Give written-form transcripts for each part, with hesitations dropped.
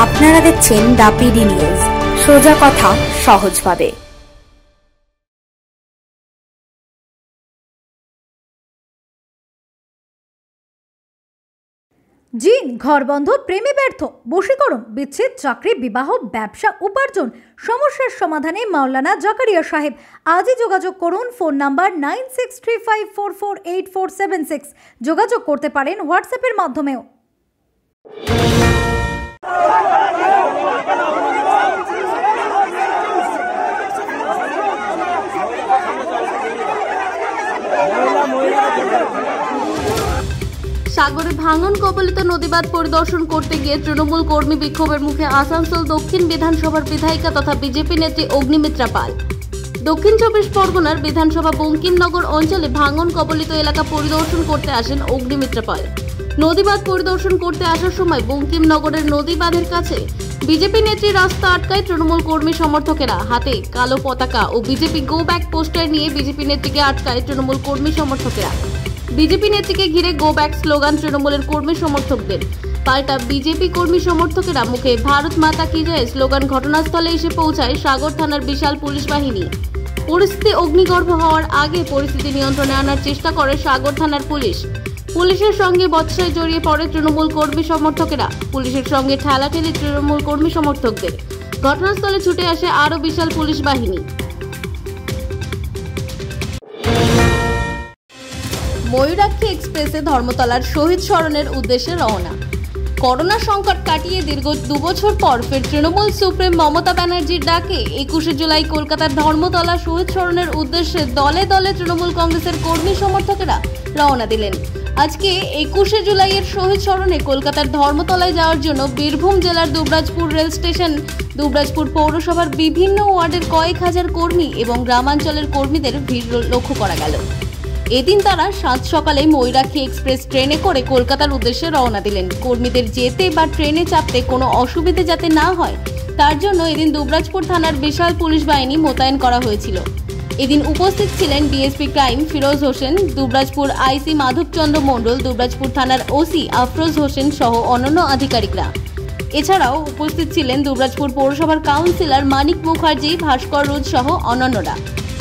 আপনারা দেখছেন the PD news, সোজা কথা সহজভাবে। জিন, ঘর বন্ধ, প্রেমে ব্যর্থ, বশীকরণ, বিচ্ছেদ, চাকরি, বিবাহ, ব্যবসা, উপার্জন, সমস্যার সমাধানে মাওলানা জাকারিয়া সাহেব। আজই যোগাযোগ করুন। Phone number 9635448476। যোগাযোগ করতে পারেন হোয়াটসঅ্যাপের মাধ্যমেও। সাগরে ভাঙন কবলিত নদীবাঁধ পরিদর্শন করতে গিয়ে তৃণমূল কর্মী বিক্ষোভের মুখে আসানসোল দক্ষিণ বিধানসভার বিধায়িকা তথা বিজেপি নেত্রী অগ্নিমিত্রা পাল। দক্ষিণ 24 পরগনার বিধানসভা বঙ্কিমনগর অঞ্চলে ভাঙন কবলিত এলাকা পরিদর্শন করতে আসেন অগ্নিমিত্রা পাল। নদীবাঁধ পরিদর্শন করতে আসার সময় বঙ্কিমনগরের নদীবাঁধের কাছে বিজেপি নেত্রী রাস্তা আটকায় তৃণমূল কর্মী সমর্থকেরা। হাতে কালো পতাকা ও বিজেপি গো ব্যাক পোস্টার নিয়ে বিজেপি নেত্রীকে আটকায় তৃণমূল কর্মী সমর্থকেরা। বিজেপি নেত্রীকে ঘিরে গো ব্যাক স্লোগান তৃণমূলের কর্মী সমর্থকদের। পাল্টা বিজেপি কর্মী সমর্থকেরা মুখে ভারত মাতা কি জয় স্লোগান। ঘটনাস্থলে এসে পৌঁছায় সাগর থানার বিশাল পুলিশ বাহিনী। পরিস্থিতি অগ্নিগর্ভ হওয়ার আগে পরিস্থিতি নিয়ন্ত্রণে আনার চেষ্টা করে সাগর থানার পুলিশ। পুলিশের সঙ্গে বচসায় জড়িয়ে পড়ে তৃণমূল কর্মী সমর্থকেরা। পুলিশের সঙ্গে ঠেলাঠেলি তৃণমূল কর্মী সমর্থকদের। ঘটনাস্থলে ছুটে আসে আরও বিশাল পুলিশ বাহিনী। ময়ূরাক্ষী এক্সপ্রেসে ধর্মতলার শহীদ স্মরণের উদ্দেশ্যে রওনা। করোনা সংকট কাটিয়ে দীর্ঘ 2 বছর পর ফের তৃণমূল সুপ্রিম মমতা ব্যানার্জির ডাকে 21শে জুলাই কলকাতার ধর্মতলা শহীদ স্মরণের উদ্দেশ্যে দলে দলে তৃণমূল কংগ্রেসের কর্মী সমর্থকেরা রওনা দিলেন। আজকে 21শে জুলাইয়ের শহীদ স্মরণে কলকাতার ধর্মতলায় যাওয়ার জন্য বীরভূম জেলার দুবরাজপুর রেল স্টেশন, দুবরাজপুর পৌরসভার বিভিন্ন ওয়ার্ডের কয়েক হাজার কর্মী এবং গ্রামাঞ্চলের কর্মীদের ভিড় লক্ষ্য করা গেল। এদিন তারা সাত সকালে ময়ূরাক্ষী এক্সপ্রেস ট্রেনে করে কলকাতার উদ্দেশ্যে রওনা দিলেন। কর্মীদের যেতে বা ট্রেনে চাপতে কোনো অসুবিধে যাতে না হয় তার জন্য এদিন দুবরাজপুর থানার বিশাল পুলিশ বাহিনী মোতায়েন করা হয়েছিল। এদিন উপস্থিত ছিলেন DSP crime Firoz Hossain, Dubrajpur IC Madhabchandra Mondal, Dubrajpur থানার ওসি আফরোজ হোসেন সহ অন্যান্য আধিকারিকরা। এছাড়াও উপস্থিত ছিলেন দুবরাজপুর পৌরসভার কাউন্সিলর মানিক মুখার্জি, ভাস্কর রোজ সহ অন্যান্যরা।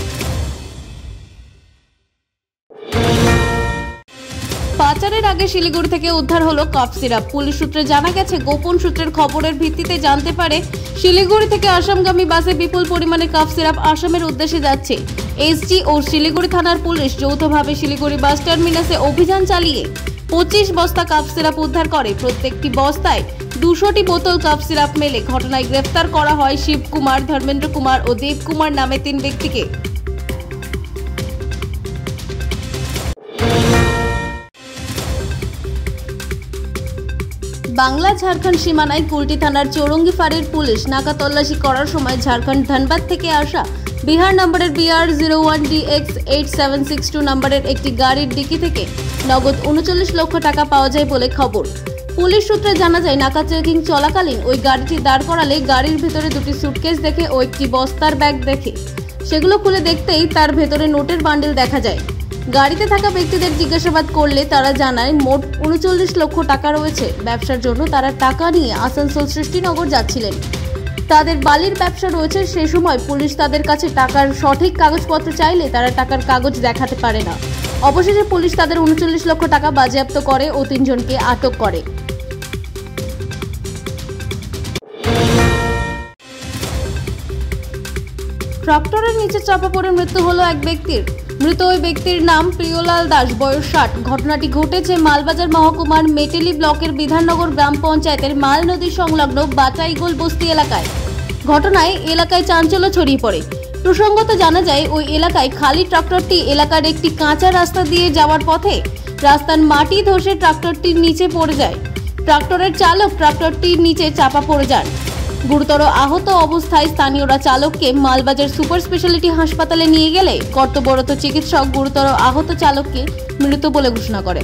পাচারের আগে শিলিগুড়ি থেকে উদ্ধার হলো কাপ সিরাপ। পুলিশ সূত্রে জানা গেছে, গোপন সূত্রের খবরের ভিত্তিতে জানতে পারে শিলিগুড়ি থেকে আসামগামী বাসে বিপুল পরিমাণে কাপ সিরাপ আসামের উদ্দেশ্যে যাচ্ছে। এসজি ও শিলিগুড়ি থানার পুলিশ যৌথভাবে শিলিগুড়ি বাস টার্মিনাসে অভিযান চালিয়ে 25 বস্তা কাপ সিরাপ উদ্ধার করে। প্রত্যেকটি বস্তায় 200টি বোতল কাপ সিরাপ মেলে। ঘটনায় গ্রেফতার করা হয় শিবকুমার, ধর্মেন্দ্র কুমার ও দেবকুমার নামে 3 ব্যক্তিকে। বাংলা ঝাড়খণ্ড সীমানায় কুলটি থানার চৌরঙ্গি ফাঁড়ির পুলিশ নাকা তল্লাশি করার সময় ঝাড়খণ্ড ধানবাদ থেকে আসা বিহার নম্বরের BR01DX8762 নম্বরের একটি গাড়ির ডিকি থেকে নগদ 39 লক্ষ টাকা পাওয়া যায় বলে খবর। পুলিশ সূত্রে জানা যায়, নাকা চেকিং চলাকালীন ওই গাড়িটি দাঁড় করালে গাড়ির ভেতরে 2টি সুটকেস দেখে ও একটি বস্তার ব্যাগ দেখে। সেগুলো খুলে দেখতেই তার ভেতরে নোটের বান্ডেল দেখা যায়। গাড়িতে থাকা ব্যক্তিদের জিজ্ঞাসাবাদ করলে তারা জানায় মোট 39 লক্ষ টাকা রয়েছে। ব্যবসার জন্য তারা টাকা নিয়ে আসানসোল সৃষ্টিনগর যাচ্ছিলেন। তাদের বালির ব্যবসা রয়েছে। সে সময় পুলিশ তাদের কাছে টাকার সঠিক কাগজপত্র চাইলে তারা টাকার কাগজ দেখাতে পারে না। অবশেষে পুলিশ তাদের 39 লক্ষ টাকা বাজেয়াপ্ত করে ও 3 জনকে আটক করে। ট্রাক্টরের নিচে চাপা পড়ে মৃত্যু হলো এক ব্যক্তির। মৃত ওই ব্যক্তির নাম প্রিয়লাল দাস, বয়স 60। ঘটনাটি ঘটেছে মালবাজার মহকুমার মেটেলি ব্লকের বিধাননগর গ্রাম পঞ্চায়েতের মাল নদী সংলগ্ন বাটাইগোল বস্তি এলাকায়। ঘটনায় এলাকায় চাঞ্চল্য ছড়িয়ে পড়ে। প্রসঙ্গত জানা যায়, ওই এলাকায় খালি ট্রাক্টরটি এলাকার একটি কাঁচা রাস্তা দিয়ে যাওয়ার পথে রাস্তার মাটি ধসে ট্রাক্টরটির নিচে পড়ে যায়। ট্রাক্টরের চালক ট্রাক্টরটির নিচে চাপা পড়ে যান। গুরুতর আহত অবস্থায় স্থানীয়রা চালককে মালবাজার সুপার স্পেশালিটি হাসপাতালে নিয়ে গেলে কর্তব্যরত চিকিৎসক গুরুতর আহত চালককে মৃত বলে ঘোষণা করে।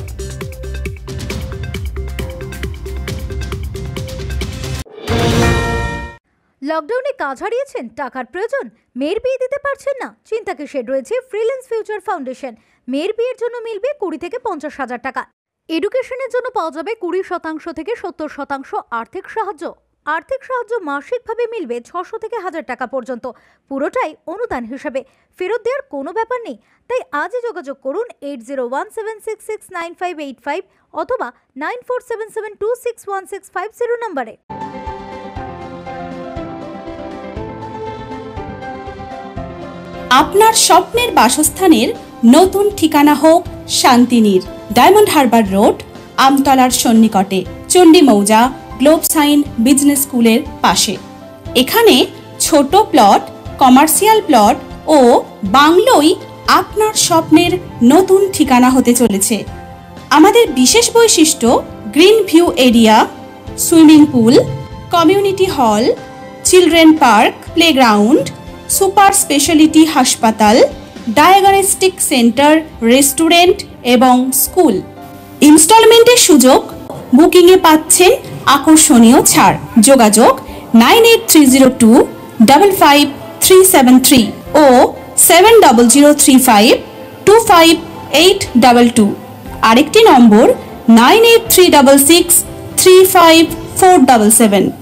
লকডাউনে কাজ হারিয়েছেন, টাকার প্রয়োজন, মেয়ের বিয়ে দিতে পারছেন না? চিন্তা কিসের? রয়েছে ফ্রিল্যান্স ফিউচার ফাউন্ডেশন। মেয়ের বিয়ের জন্য মিলবে 20 থেকে 50 হাজার টাকা। এডুকেশনের জন্য পাওয়া যাবে 20% থেকে 70% আর্থিক সাহায্য। আর্থিক সাহায্য মাসিকভাবে মিলবে 600 থেকে 1000 টাকা পর্যন্ত। পুরোটাই অনুদান হিসেবে, ফেরত দেওয়ার কোনো ব্যাপার নেই। তাই আজই যোগাযোগ করুন 8017669585 অথবা 9477261650 নম্বরে। আপনার স্বপ্নের বাসস্থানের নতুন ঠিকানা হোক শান্তিনীর, ডায়মন্ড হারবার রোড, আমতলার সন্নিকটে, চণ্ডী মৌজা, গ্লোব সাইন বিজনেস স্কুলের পাশে। এখানে ছোট প্লট, কমার্শিয়াল প্লট ও বাংলোই আপনার স্বপ্নের নতুন ঠিকানা হতে চলেছে। আমাদের বিশেষ বৈশিষ্ট্য green view area, swimming pool, community hall, children park, playground, super speciality হাসপাতাল, ডায়াগনস্টিক সেন্টার, রেস্টুরেন্ট এবং স্কুল। ইনস্টলমেন্টের সুযোগ, বুকিংয়ে পাচ্ছেন আকর্ষণীয় ছাড়। যোগাযোগ 9830255373 ও 7003525822। আরেকটি নম্বর 9836635477।